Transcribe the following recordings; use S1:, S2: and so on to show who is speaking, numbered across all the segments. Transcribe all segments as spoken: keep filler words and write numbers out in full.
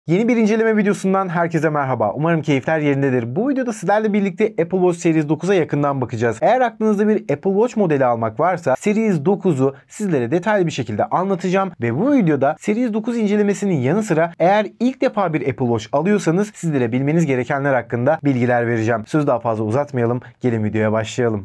S1: Yeni bir inceleme videosundan herkese merhaba. Umarım keyifler yerindedir. Bu videoda sizlerle birlikte Apple Watch Series dokuza yakından bakacağız. Eğer aklınızda bir Apple Watch modeli almak varsa Series dokuzu sizlere detaylı bir şekilde anlatacağım. Ve bu videoda Series dokuz incelemesinin yanı sıra eğer ilk defa bir Apple Watch alıyorsanız sizlere bilmeniz gerekenler hakkında bilgiler vereceğim. Sözü daha fazla uzatmayalım. Gelin videoya başlayalım.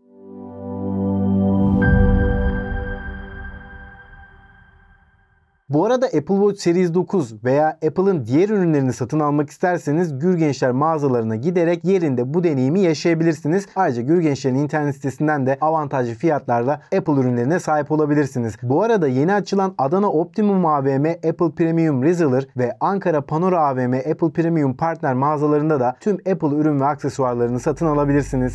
S1: Bu arada Apple Watch Series dokuz veya Apple'ın diğer ürünlerini satın almak isterseniz Gürgençler mağazalarına giderek yerinde bu deneyimi yaşayabilirsiniz. Ayrıca Gürgençler'in internet sitesinden de avantajlı fiyatlarla Apple ürünlerine sahip olabilirsiniz. Bu arada yeni açılan Adana Optimum A V M Apple Premium Reseller ve Ankara Panora A V M Apple Premium Partner mağazalarında da tüm Apple ürün ve aksesuarlarını satın alabilirsiniz.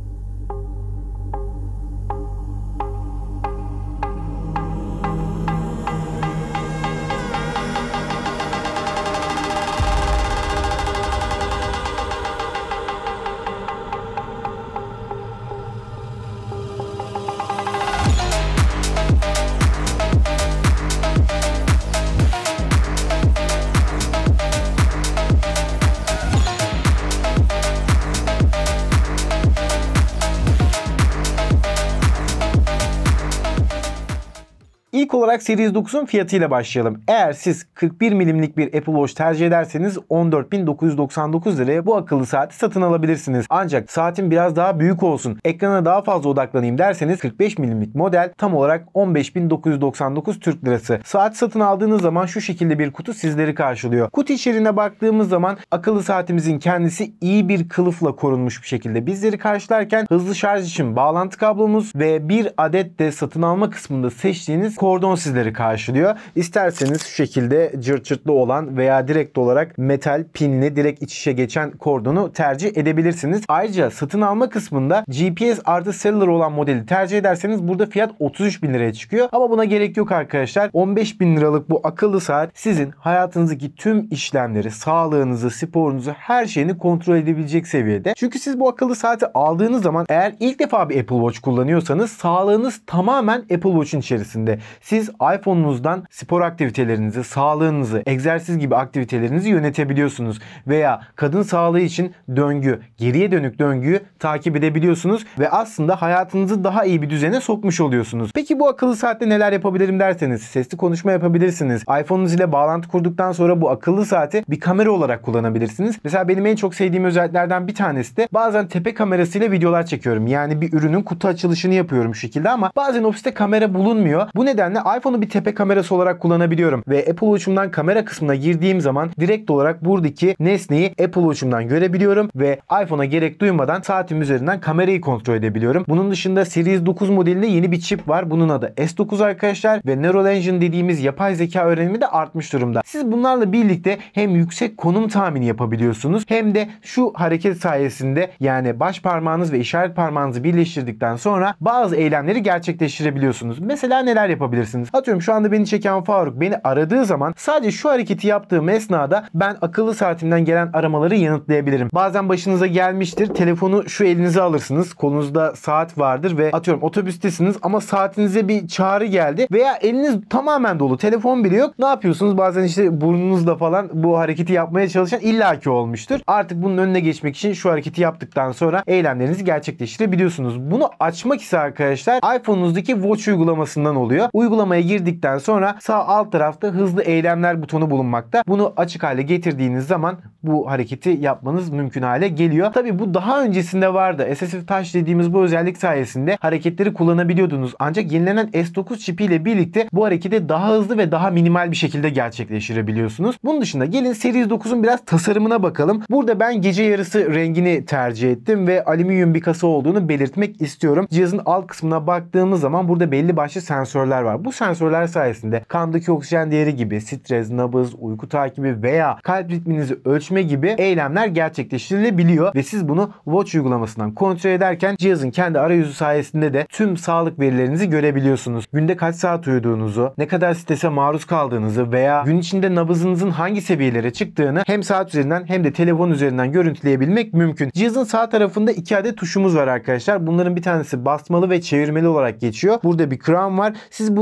S1: İlk olarak Series dokuzun fiyatıyla başlayalım. Eğer siz kırk bir milimlik bir Apple Watch tercih ederseniz on dört bin dokuz yüz doksan dokuz liraya bu akıllı saati satın alabilirsiniz. Ancak saatin biraz daha büyük olsun, ekrana daha fazla odaklanayım derseniz kırk beş milimlik model tam olarak on beş bin dokuz yüz doksan dokuz Türk Lirası. Saat satın aldığınız zaman şu şekilde bir kutu sizleri karşılıyor. Kutu içeriğine baktığımız zaman akıllı saatimizin kendisi iyi bir kılıfla korunmuş bir şekilde bizleri karşılarken hızlı şarj için bağlantı kablomuz ve bir adet de satın alma kısmında seçtiğiniz kordon sizleri karşılıyor. İsterseniz şu şekilde cırt cırtlı olan veya direkt olarak metal pinli direkt iç içe geçen kordonu tercih edebilirsiniz. Ayrıca satın alma kısmında G P S artı cellular olan modeli tercih ederseniz burada fiyat otuz üç bin liraya çıkıyor. Ama buna gerek yok arkadaşlar. on beş bin liralık bu akıllı saat sizin hayatınızdaki tüm işlemleri, sağlığınızı, sporunuzu, her şeyini kontrol edebilecek seviyede. Çünkü siz bu akıllı saati aldığınız zaman eğer ilk defa bir Apple Watch kullanıyorsanız sağlığınız tamamen Apple Watch'un içerisinde. Siz iPhone'unuzdan spor aktivitelerinizi, sağlığınızı, egzersiz gibi aktivitelerinizi yönetebiliyorsunuz. Veya kadın sağlığı için döngü, geriye dönük döngüyü takip edebiliyorsunuz ve aslında hayatınızı daha iyi bir düzene sokmuş oluyorsunuz. Peki bu akıllı saatte neler yapabilirim derseniz sesli konuşma yapabilirsiniz. iPhone'unuz ile bağlantı kurduktan sonra bu akıllı saati bir kamera olarak kullanabilirsiniz. Mesela benim en çok sevdiğim özelliklerden bir tanesi de bazen tepe kamerasıyla videolar çekiyorum. Yani bir ürünün kutu açılışını yapıyorum şu şekilde ama bazen ofiste kamera bulunmuyor. Bu nedenle iPhone'u bir tepe kamerası olarak kullanabiliyorum. Ve Apple Watch'umdan kamera kısmına girdiğim zaman direkt olarak buradaki nesneyi Apple Watch'umdan görebiliyorum ve iPhone'a gerek duymadan saatim üzerinden kamerayı kontrol edebiliyorum. Bunun dışında Series dokuz modelinde yeni bir çip var. Bunun adı S dokuz arkadaşlar ve Neural Engine dediğimiz yapay zeka öğrenimi de artmış durumda. Siz bunlarla birlikte hem yüksek konum tahmini yapabiliyorsunuz hem de şu hareket sayesinde yani baş parmağınız ve işaret parmağınızı birleştirdikten sonra bazı eylemleri gerçekleştirebiliyorsunuz. Mesela neler yapabilirsiniz? Atıyorum şu anda beni çeken Faruk beni aradığı zaman sadece şu hareketi yaptığım esnada ben akıllı saatimden gelen aramaları yanıtlayabilirim. Bazen başınıza gelmiştir. Telefonu şu elinize alırsınız. Kolunuzda saat vardır ve atıyorum otobüstesiniz ama saatinize bir çağrı geldi veya eliniz tamamen dolu. Telefon bile yok. Ne yapıyorsunuz? Bazen işte burnunuzla falan bu hareketi yapmaya çalışan illaki olmuştur. Artık bunun önüne geçmek için şu hareketi yaptıktan sonra eylemlerinizi gerçekleştirebiliyorsunuz. Bunu açmak ise arkadaşlar iPhone'unuzdaki Watch uygulamasından oluyor. Uygulamaya girdikten sonra sağ alt tarafta hızlı eylemler butonu bulunmakta. Bunu açık hale getirdiğiniz zaman bu hareketi yapmanız mümkün hale geliyor. Tabi bu daha öncesinde vardı. S S F Touch dediğimiz bu özellik sayesinde hareketleri kullanabiliyordunuz. Ancak yenilenen S dokuz çipi ile birlikte bu hareketi daha hızlı ve daha minimal bir şekilde gerçekleştirebiliyorsunuz. Bunun dışında gelin Series dokuzun biraz tasarımına bakalım. Burada ben gece yarısı rengini tercih ettim ve alüminyum bir kasa olduğunu belirtmek istiyorum. Cihazın alt kısmına baktığımız zaman burada belli başlı sensörler var. Bu sensörler sayesinde kandaki oksijen değeri gibi stres, nabız, uyku takibi veya kalp ritminizi ölçme gibi eylemler gerçekleştirilebiliyor ve siz bunu Watch uygulamasından kontrol ederken cihazın kendi arayüzü sayesinde de tüm sağlık verilerinizi görebiliyorsunuz. Günde kaç saat uyuduğunuzu, ne kadar strese maruz kaldığınızı veya gün içinde nabızınızın hangi seviyelere çıktığını hem saat üzerinden hem de telefon üzerinden görüntüleyebilmek mümkün. Cihazın sağ tarafında iki adet tuşumuz var arkadaşlar. Bunların bir tanesi basmalı ve çevirmeli olarak geçiyor. Burada bir crown var. Siz bunu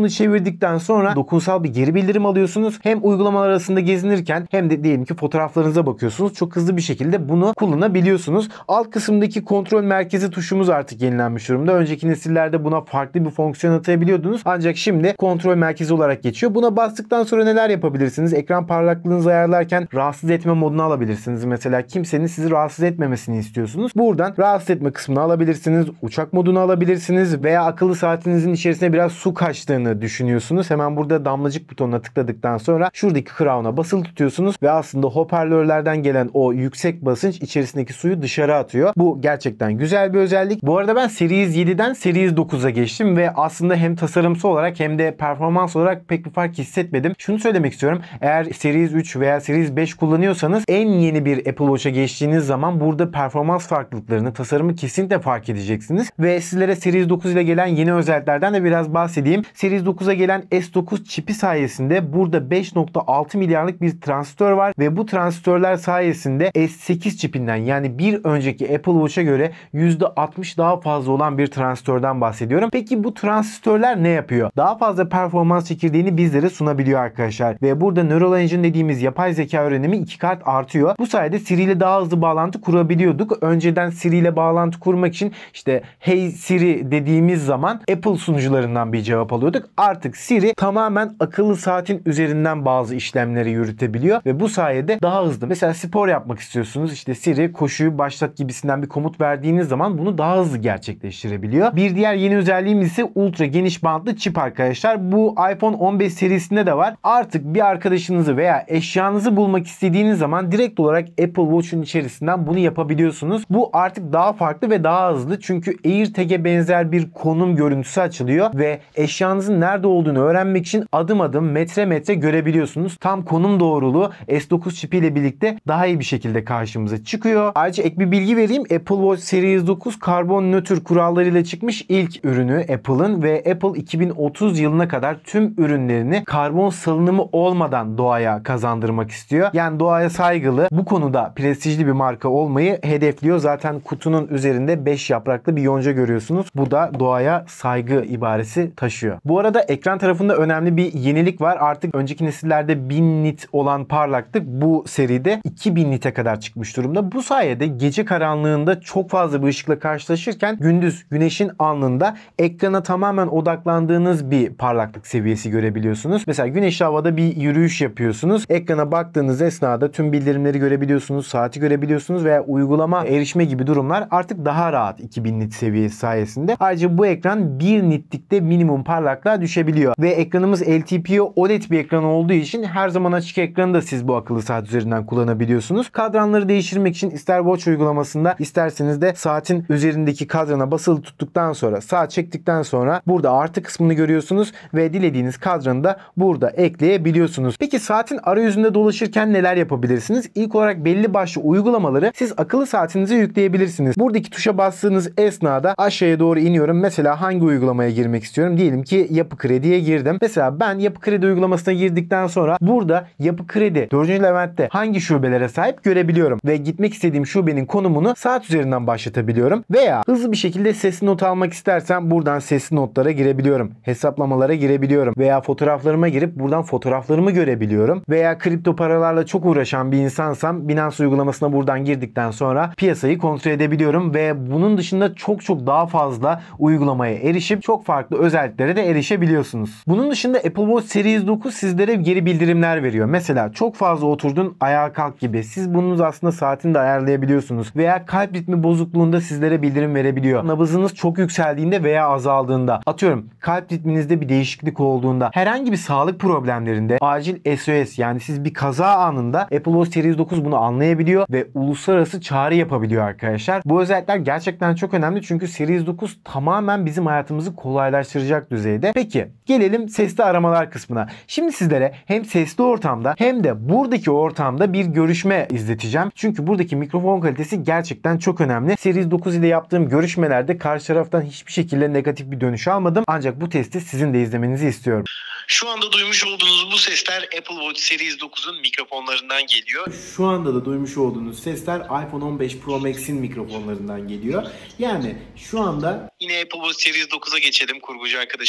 S1: Bunu çevirdikten sonra dokunsal bir geri bildirim alıyorsunuz. Hem uygulamalar arasında gezinirken hem de diyelim ki fotoğraflarınıza bakıyorsunuz. Çok hızlı bir şekilde bunu kullanabiliyorsunuz. Alt kısımdaki kontrol merkezi tuşumuz artık yenilenmiş durumda. Önceki nesillerde buna farklı bir fonksiyon atayabiliyordunuz. Ancak şimdi kontrol merkezi olarak geçiyor. Buna bastıktan sonra neler yapabilirsiniz? Ekran parlaklığınızı ayarlarken rahatsız etme modunu alabilirsiniz. Mesela kimsenin sizi rahatsız etmemesini istiyorsunuz. Buradan rahatsız etme kısmını alabilirsiniz. Uçak modunu alabilirsiniz veya akıllı saatinizin içerisine biraz su kaçtığını düşünüyorsunuz. Hemen burada damlacık butonuna tıkladıktan sonra şuradaki crown'a basılı tutuyorsunuz ve aslında hoparlörlerden gelen o yüksek basınç içerisindeki suyu dışarı atıyor. Bu gerçekten güzel bir özellik. Bu arada ben Series yediden Series dokuza geçtim ve aslında hem tasarımsal olarak hem de performans olarak pek bir fark hissetmedim. Şunu söylemek istiyorum. Eğer Series üç veya Series beş kullanıyorsanız en yeni bir Apple Watch'a geçtiğiniz zaman burada performans farklılıklarını, tasarımı kesinlikle fark edeceksiniz. Ve sizlere Series dokuz ile gelen yeni özelliklerden de biraz bahsedeyim. Series dokuza gelen S dokuz çipi sayesinde burada beş nokta altı milyarlık bir transistör var ve bu transistörler sayesinde S sekiz çipinden, yani bir önceki Apple Watch'a göre yüzde altmış daha fazla olan bir transistörden bahsediyorum. Peki bu transistörler ne yapıyor? Daha fazla performans çekirdeğini bizlere sunabiliyor arkadaşlar. Ve burada Neural Engine dediğimiz yapay zeka öğrenimi iki kat artıyor. Bu sayede Siri ile daha hızlı bağlantı kurabiliyorduk. Önceden Siri ile bağlantı kurmak için işte Hey Siri dediğimiz zaman Apple sunucularından bir cevap alıyorduk. Artık Siri tamamen akıllı saatin üzerinden bazı işlemleri yürütebiliyor ve bu sayede daha hızlı. Mesela spor yapmak istiyorsunuz. İşte Siri koşuyu başlat gibisinden bir komut verdiğiniz zaman bunu daha hızlı gerçekleştirebiliyor. Bir diğer yeni özelliğimiz ise ultra geniş bantlı çip arkadaşlar. Bu iPhone on beş serisinde de var. Artık bir arkadaşınızı veya eşyanızı bulmak istediğiniz zaman direkt olarak Apple Watch'un içerisinden bunu yapabiliyorsunuz. Bu artık daha farklı ve daha hızlı. Çünkü AirTag'e benzer bir konum görüntüsü açılıyor ve eşyanızın nerede olduğunu öğrenmek için adım adım metre metre görebiliyorsunuz. Tam konum doğruluğu S dokuz çipi ile birlikte daha iyi bir şekilde karşımıza çıkıyor. Ayrıca ek bir bilgi vereyim. Apple Watch Series dokuz karbon nötr kurallarıyla çıkmış ilk ürünü Apple'ın ve Apple iki bin otuz yılına kadar tüm ürünlerini karbon salınımı olmadan doğaya kazandırmak istiyor. Yani doğaya saygılı, bu konuda prestijli bir marka olmayı hedefliyor. Zaten kutunun üzerinde beş yapraklı bir yonca görüyorsunuz. Bu da doğaya saygı ibaresi taşıyor. Bu arada ekran tarafında önemli bir yenilik var. Artık önceki nesillerde bin nit olan parlaklık bu seride iki bin nite kadar çıkmış durumda. Bu sayede gece karanlığında çok fazla bir ışıkla karşılaşırken gündüz güneşin alnında ekrana tamamen odaklandığınız bir parlaklık seviyesi görebiliyorsunuz. Mesela güneşli havada bir yürüyüş yapıyorsunuz. Ekrana baktığınız esnada tüm bildirimleri görebiliyorsunuz, saati görebiliyorsunuz veya uygulama erişme gibi durumlar artık daha rahat iki bin nit seviyesi sayesinde. Ayrıca bu ekran bir nitlikte minimum parlaklığa düşebiliyor ve ekranımız L T P O O L E D bir ekran olduğu için her zaman açık ekranı da siz bu akıllı saat üzerinden kullanabiliyorsunuz. Kadranları değiştirmek için ister Watch uygulamasında isterseniz de saatin üzerindeki kadrana basılı tuttuktan sonra saat çektikten sonra burada artı kısmını görüyorsunuz ve dilediğiniz kadranı da burada ekleyebiliyorsunuz. Peki saatin arayüzünde dolaşırken neler yapabilirsiniz? İlk olarak belli başlı uygulamaları siz akıllı saatinize yükleyebilirsiniz. Buradaki tuşa bastığınız esnada aşağıya doğru iniyorum. Mesela hangi uygulamaya girmek istiyorum? Diyelim ki Yapı Kredi'ye girdim. Mesela ben Yapı Kredi uygulamasına girdikten sonra burada Yapı Kredi dördüncü Levent'te hangi şubelere sahip görebiliyorum ve gitmek istediğim şubenin konumunu saat üzerinden başlatabiliyorum veya hızlı bir şekilde sesli not almak istersem buradan sesli notlara girebiliyorum. Hesaplamalara girebiliyorum veya fotoğraflarıma girip buradan fotoğraflarımı görebiliyorum veya kripto paralarla çok uğraşan bir insansam Binance uygulamasına buradan girdikten sonra piyasayı kontrol edebiliyorum ve bunun dışında çok çok daha fazla uygulamaya erişip çok farklı özelliklere de erişebiliyorsunuz. Bunun dışında Apple Watch Series dokuz sizlere geri bildirimler veriyor. Mesela çok fazla oturdun, ayağa kalk gibi. Siz bunun aslında saatini de ayarlayabiliyorsunuz. Veya kalp ritmi bozukluğunda sizlere bildirim verebiliyor. Nabzınız çok yükseldiğinde veya azaldığında, atıyorum kalp ritminizde bir değişiklik olduğunda, herhangi bir sağlık problemlerinde acil S O S, yani siz bir kaza anında Apple Watch Series dokuz bunu anlayabiliyor ve uluslararası çağrı yapabiliyor arkadaşlar. Bu özellikler gerçekten çok önemli çünkü Series dokuz tamamen bizim hayatımızı kolaylaştıracak düzeyde. Peki gelelim sesli aramalar kısmına. Şimdi sizlere hem sesli ortamda hem de buradaki ortamda bir görüşme izleteceğim. Çünkü buradaki mikrofon kalitesi gerçekten çok önemli. Series dokuz ile yaptığım görüşmelerde karşı taraftan hiçbir şekilde negatif bir dönüş almadım. Ancak bu testi sizin de izlemenizi istiyorum.
S2: Şu anda duymuş olduğunuz bu sesler Apple Watch Series dokuzun mikrofonlarından geliyor.
S1: Şu anda da duymuş olduğunuz sesler iPhone on beş Pro Max'in mikrofonlarından geliyor. Yani şu anda
S2: yine Apple Watch Series dokuza geçelim kurgucu arkadaşımdan rica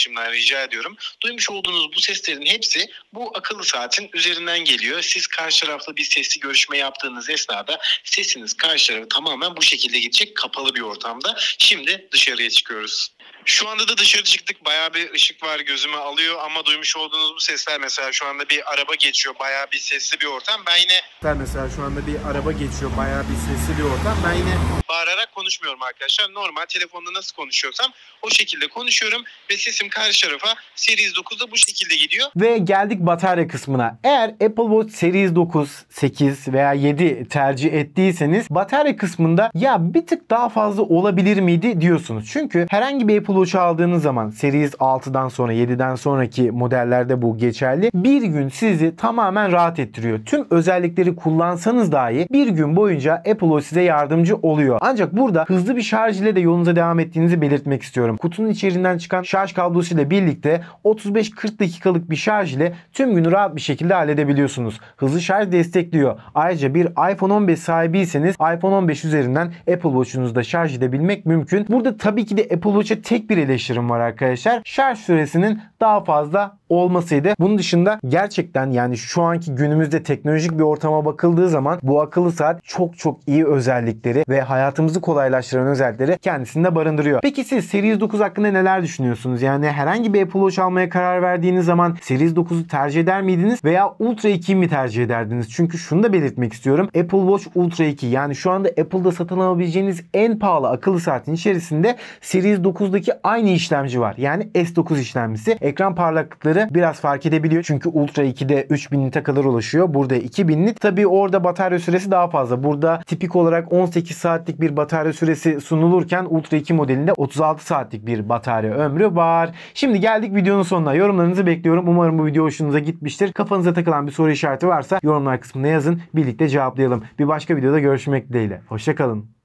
S2: rica ediyorum. Duymuş olduğunuz bu seslerin hepsi bu akıllı saatin üzerinden geliyor. Siz karşı tarafla bir sesli görüşme yaptığınız esnada sesiniz karşı tarafa tamamen bu şekilde gidecek, kapalı bir ortamda. Şimdi dışarıya çıkıyoruz. Şu anda da dışarı çıktık. Bayağı bir ışık var, gözüme alıyor ama duymuş olduğunuz bu sesler, mesela şu anda bir araba geçiyor. Bayağı bir sesli bir ortam. Ben yine
S1: Mesela şu anda bir araba geçiyor. Bayağı bir sesli bir ortam. Ben yine
S2: bağırarak konuşmuyorum arkadaşlar. Normal telefonda nasıl konuşuyorsam o şekilde konuşuyorum ve sesim karşı tarafa Series dokuzda bu şekilde gidiyor.
S1: Ve geldik batarya kısmına. Eğer Apple Watch Series dokuz, sekiz veya yedi tercih ettiyseniz batarya kısmında ya bir tık daha fazla olabilir miydi diyorsunuz. Çünkü herhangi bir Apple Watch aldığınız zaman Series altıdan sonra, yediden sonraki modellerde bu geçerli. Bir gün sizi tamamen rahat ettiriyor. Tüm özellikleri kullansanız dahi bir gün boyunca Apple Watch size yardımcı oluyor. Ancak burada hızlı bir şarj ile de yolunuza devam ettiğinizi belirtmek istiyorum. Kutunun içerisinden çıkan şarj kablosu ile birlikte otuz beş kırk dakikalık bir şarj ile tüm günü rahat bir şekilde halledebiliyorsunuz. Hızlı şarj destekliyor. Ayrıca bir iPhone on beş sahibiyseniz iPhone on beş üzerinden Apple Watch'unuzda şarj edebilmek mümkün. Burada tabii ki de Apple Watch'a tek bir eleştirim var arkadaşlar. Şarj süresinin daha fazla olmasıydı. Bunun dışında gerçekten yani şu anki günümüzde teknolojik bir ortama bakıldığı zaman bu akıllı saat çok çok iyi özellikleri ve hayatımızı kolaylaştıran özellikleri kendisinde barındırıyor. Peki siz Series dokuz hakkında neler düşünüyorsunuz? Yani herhangi bir Apple Watch almaya karar verdiğiniz zaman Series dokuzu tercih eder miydiniz veya Ultra ikiyi mi tercih ederdiniz? Çünkü şunu da belirtmek istiyorum. Apple Watch Ultra iki, yani şu anda Apple'da satın alabileceğiniz en pahalı akıllı saatin içerisinde Series dokuzdaki aynı işlemci var. Yani S dokuz işlemcisi. Ekran parlaklıkları biraz fark edebiliyor. Çünkü Ultra ikide üç bin nite kadar ulaşıyor. Burada iki bin nit. Tabii orada batarya süresi daha fazla. Burada tipik olarak on sekiz saatlik bir batarya süresi sunulurken Ultra iki modelinde otuz altı saatlik bir batarya ömrü var. Şimdi geldik videonun sonuna. Yorumlarınızı bekliyorum. Umarım bu video hoşunuza gitmiştir. Kafanıza takılan bir soru işareti varsa yorumlar kısmına yazın. Birlikte cevaplayalım. Bir başka videoda görüşmek dileğiyle. Hoşça kalın.